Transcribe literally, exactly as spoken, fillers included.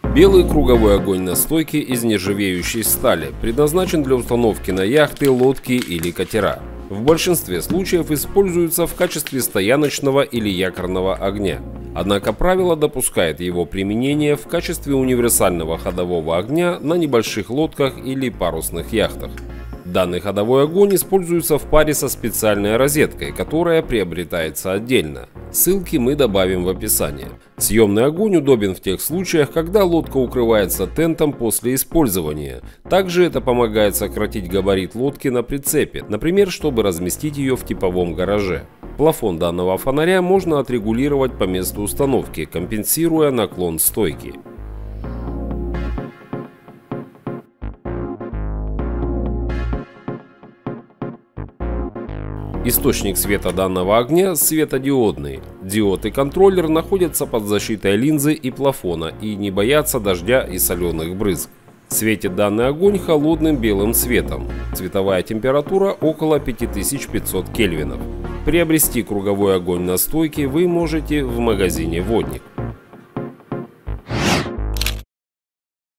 Белый круговой огонь на стойке из нержавеющей стали предназначен для установки на яхты, лодки или катера. В большинстве случаев используется в качестве стояночного или якорного огня. Однако правило допускает его применение в качестве универсального ходового огня на небольших лодках или парусных яхтах. Данный ходовой огонь используется в паре со специальной розеткой, которая приобретается отдельно. Ссылки мы добавим в описании. Съемный огонь удобен в тех случаях, когда лодка укрывается тентом после использования. Также это помогает сократить габарит лодки на прицепе, например, чтобы разместить ее в типовом гараже. Плафон данного фонаря можно отрегулировать по месту установки, компенсируя наклон стойки. Источник света данного огня светодиодный. Диод и контроллер находятся под защитой линзы и плафона и не боятся дождя и соленых брызг. Светит данный огонь холодным белым цветом. Цветовая температура около пяти тысяч пятисот кельвинов. Приобрести круговой огонь на стойке вы можете в магазине «Водник».